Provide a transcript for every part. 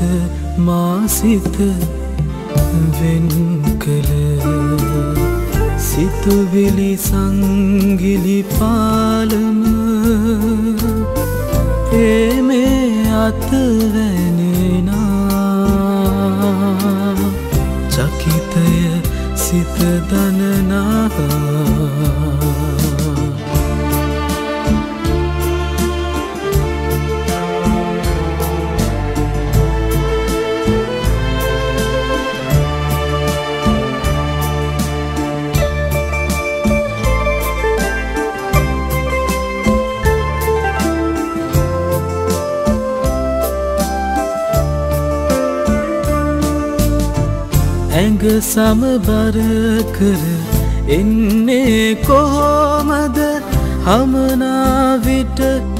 මා සිත වෙන් කළ සිතුවිලි සංගිලි පාලම මේ අතවැනෙනා චකිතය සිත දනනා ඇඟ සමබර කර එන්නේ කොහොමද හමනා විට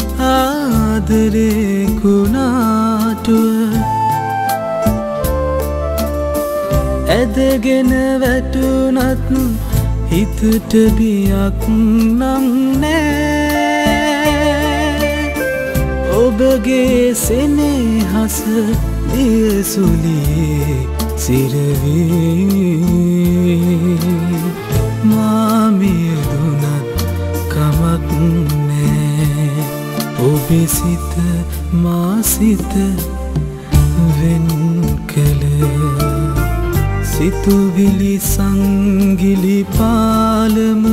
ආදරේ කුණාටුව ඇදගෙන වැටුණත් හිතට බියක් නම් නෑ ඔබගේ සෙනෙහස දියසුලියේ සිරවී මාමියදුනත් කමක් නෑ ඔබේ සිත මා සිත වෙන් කළ සිතුවිලි සංගිලි පාලම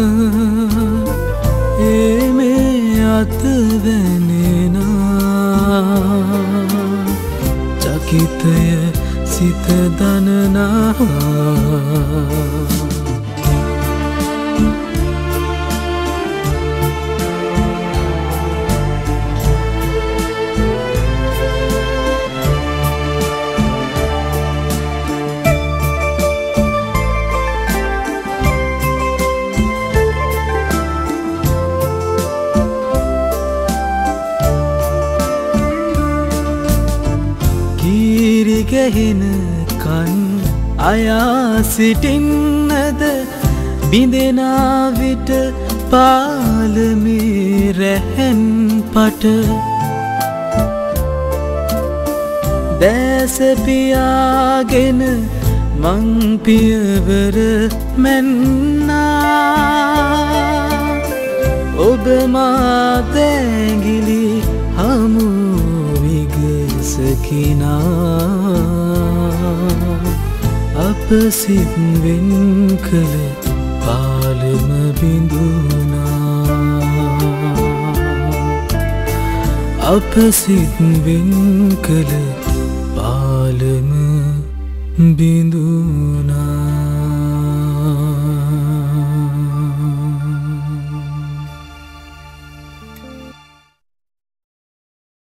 මේ අතවැනෙනා චකිතය සිත දනනා ගහෙන කන් අයා සිටින්නද බිඳෙනා විට පාලමේ රැහැන් පට දැස පියාගෙන මං පියවර මැන්නා ඔබ මා දැඟිලි හමු විගසකිනා අප සිත් වෙන් කළ පාලම බිඳුනා අප සිත් වෙන් කළ පාලම බිඳුනා